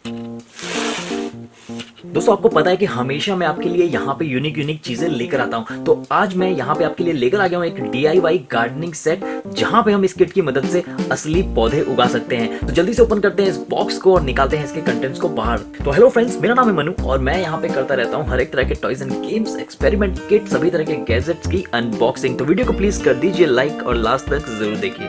दोस्तों आपको पता है कि हमेशा मैं आपके लिए यहाँ पे यूनिक चीजें लेकर आता हूँ। तो आज मैं यहाँ पे आपके लिए लेकर आ गया हूँ एक DIY गार्डनिंग सेट, जहाँ पे हम इस किट की मदद से असली पौधे उगा सकते हैं। तो जल्दी से ओपन करते हैं इस बॉक्स को और निकालते हैं इसके कंटेंट्स को बाहर। तो हेलो फ्रेंड्स, मेरा नाम है मनु और मैं यहाँ पे करता रहता हूँ हर एक तरह के toys and games, experiment kit, सभी तरह के गैजेट्स की अनबॉक्सिंग। तो वीडियो को प्लीज कर दीजिए लाइक और लास्ट तक जरूर देखिए।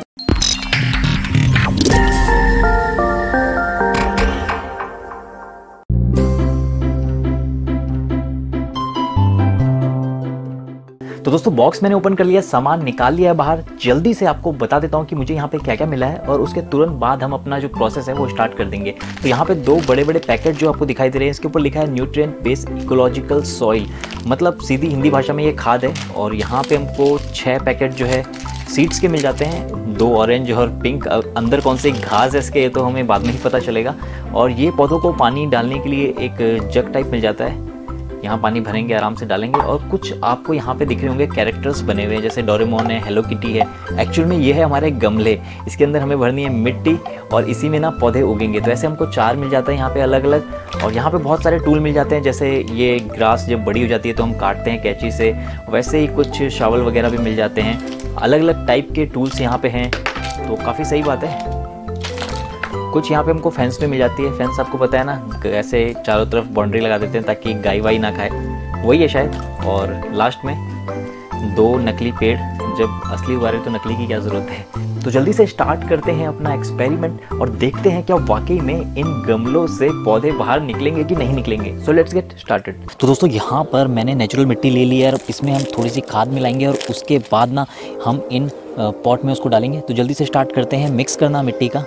तो दोस्तों बॉक्स मैंने ओपन कर लिया, सामान निकाल लिया है बाहर। जल्दी से आपको बता देता हूँ कि मुझे यहाँ पे क्या क्या मिला है और उसके तुरंत बाद हम अपना जो प्रोसेस है वो स्टार्ट कर देंगे। तो यहाँ पे दो बड़े बड़े पैकेट जो आपको दिखाई दे रहे हैं, इसके ऊपर लिखा है न्यूट्रिएंट बेस्ड इकोलॉजिकल सॉइल, मतलब सीधी हिंदी भाषा में ये खाद है। और यहाँ पे हमको 6 पैकेट जो है सीड्स के मिल जाते हैं, 2 ऑरेंज और पिंक। अंदर कौन से घास है इसके ये तो हमें बाद में ही पता चलेगा। और ये पौधों को पानी डालने के लिए एक जग टाइप मिल जाता है, यहाँ पानी भरेंगे, आराम से डालेंगे। और कुछ आपको यहाँ पे दिख रहे होंगे कैरेक्टर्स बने हुए हैं, जैसे डोरेमोन है, हेलो किटी है। एक्चुअल में ये है हमारे गमले, इसके अंदर हमें भरनी है मिट्टी और इसी में ना पौधे उगेंगे। तो ऐसे हमको 4 मिल जाता है यहाँ पे अलग अलग। और यहाँ पे बहुत सारे टूल मिल जाते हैं, जैसे ये ग्रास जब बड़ी हो जाती है तो हम काटते हैं कैंची से, वैसे ही कुछ शावल वगैरह भी मिल जाते हैं। अलग अलग टाइप के टूल्स यहाँ पे हैं, तो काफ़ी सही बात है। कुछ यहाँ पे हमको फेंस में मिल जाती है। फेंस आपको पता है ना, ऐसे चारों तरफ बाउंड्री लगा देते हैं ताकि गाय वाई ना खाए, वही है शायद। और लास्ट में 2 नकली पेड़, जब असली उगा रहे तो नकली की क्या ज़रूरत है। तो जल्दी से स्टार्ट करते हैं अपना एक्सपेरिमेंट और देखते हैं क्या वाकई में इन गमलों से पौधे बाहर निकलेंगे कि नहीं निकलेंगे। So let's get started. तो दोस्तों यहाँ पर मैंने नेचुरल मिट्टी ले ली है और इसमें हम थोड़ी सी खाद मिलाएंगे और उसके बाद ना हम इन पॉट में उसको डालेंगे। तो जल्दी से स्टार्ट करते हैं मिक्स करना मिट्टी का।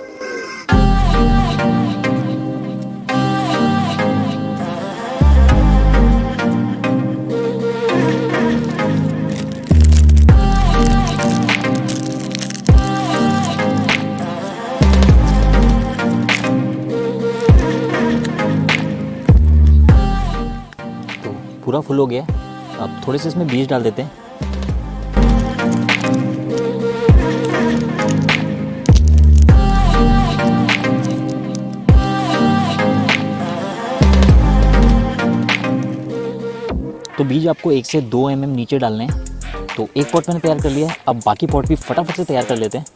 पूरा फुल हो गया, अब थोड़े से इसमें बीज डाल देते हैं। तो बीज आपको 1 से 2 mm नीचे डालने हैं। तो एक पॉट मैंने तैयार कर लिया है, अब बाकी पॉट भी फटाफट से तैयार कर लेते हैं।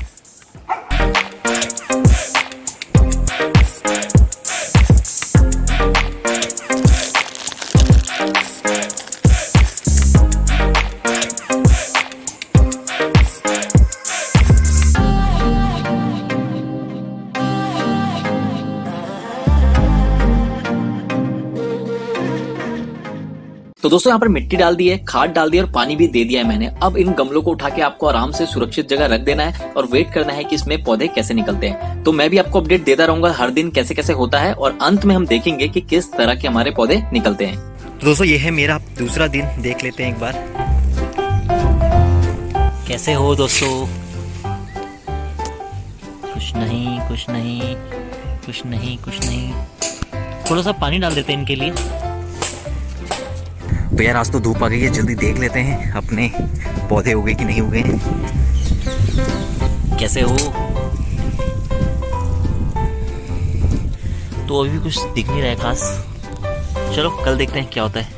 तो दोस्तों यहाँ पर मिट्टी डाल दी है, खाद डाल दी और पानी भी दे दिया है मैंने। अब इन गमलों को उठा के आपको आराम से सुरक्षित जगह रख देना है और वेट करना है कि इसमें पौधे कैसे निकलते हैं। तो मैं भी आपको अपडेट देता रहूंगा हर दिन कैसे कैसे होता है और अंत में हम देखेंगे कि किस तरह के हमारे पौधे निकलते हैं। तो दोस्तों ये है मेरा दूसरा दिन, देख लेते हैं एक बार कैसे हो दोस्तों। कुछ नहीं कुछ नहीं कुछ नहीं कुछ नहीं, थोड़ा सा पानी डाल देते हैं इनके लिए। तो यार आज तो धूप आ गई है, जल्दी देख लेते हैं अपने पौधे उगे कि नहीं उगे। कैसे हो? तो अभी भी कुछ दिख नहीं रहा है खास, चलो कल देखते हैं क्या होता है।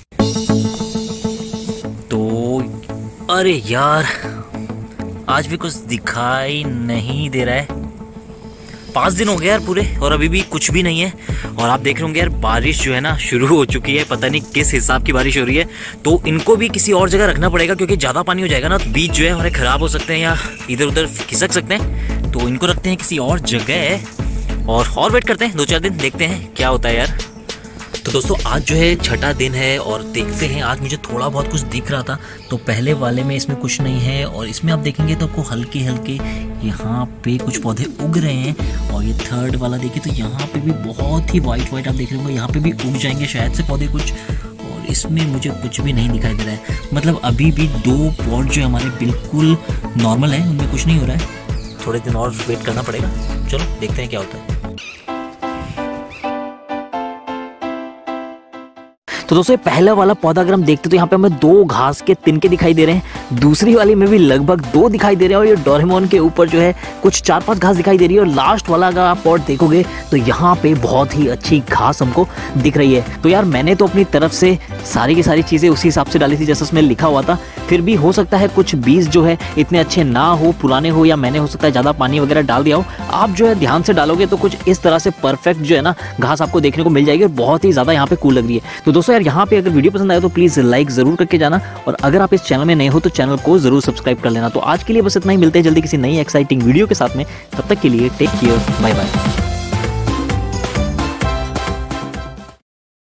तो अरे यार आज भी कुछ दिखाई नहीं दे रहा है। 5 दिन हो गए यार पूरे और अभी भी कुछ भी नहीं है। और आप देख रहे होंगे यार बारिश जो है ना शुरू हो चुकी है, पता नहीं किस हिसाब की बारिश हो रही है। तो इनको भी किसी और जगह रखना पड़ेगा, क्योंकि ज़्यादा पानी हो जाएगा ना तो बीज जो है हमारे ख़राब हो सकते हैं या इधर उधर खिसक सकते हैं। तो इनको रखते हैं किसी और जगह और वेट करते हैं 2-4 दिन, देखते हैं क्या होता है यार। तो दोस्तों आज जो है 6ठा दिन है और देखते हैं। आज मुझे थोड़ा बहुत कुछ दिख रहा था, तो पहले वाले में इसमें कुछ नहीं है और इसमें आप देखेंगे तो आपको हल्के हल्के यहाँ पे कुछ पौधे उग रहे हैं। और ये 3rd वाला देखिए तो यहाँ पे भी बहुत ही वाइट आप देख रहे होंगे, यहाँ पे भी उग जाएंगे शायद से पौधे कुछ। और इसमें मुझे कुछ भी नहीं दिखाई दे रहा है, मतलब अभी भी 2 पॉट जो हमारे बिल्कुल नॉर्मल है, उनमें कुछ नहीं हो रहा है। थोड़े दिन और वेट करना पड़ेगा, चलो देखते हैं क्या होता है। तो दोस्तों पहला वाला पौधा अगर हम देखते तो यहाँ पे हमें 2 घास के तिनके दिखाई दे रहे हैं, दूसरी वाली में भी लगभग 2 दिखाई दे रहे हैं और ये डोरेमोन के ऊपर जो है कुछ 4-5 घास दिखाई दे रही है। और लास्ट वाला अगर आप पॉट देखोगे तो यहाँ पे बहुत ही अच्छी घास हमको दिख रही है। तो यार मैंने तो अपनी तरफ से सारी की सारी चीज़ें उसी हिसाब से डाली थी जैसा उसमें लिखा हुआ था, फिर भी हो सकता है कुछ बीज जो है इतने अच्छे ना हो, पुराने हो, या मैंने हो सकता है ज़्यादा पानी वगैरह डाल दिया हो। आप जो है ध्यान से डालोगे तो कुछ इस तरह से परफेक्ट जो है ना घास आपको देखने को मिल जाएगी और बहुत ही ज़्यादा यहाँ पे कूल लग रही है। तो दोस्तों यार यहाँ पे अगर वीडियो पसंद आए तो प्लीज़ लाइक ज़रूर करके जाना, और अगर आप इस चैनल में नए हो तो चैनल को ज़रूर सब्सक्राइब कर लेना। तो आज के लिए बस इतना ही, मिलते हैं जल्दी किसी नई एक्साइटिंग वीडियो के साथ में, तब तक के लिए टेक केयर, बाय बाय।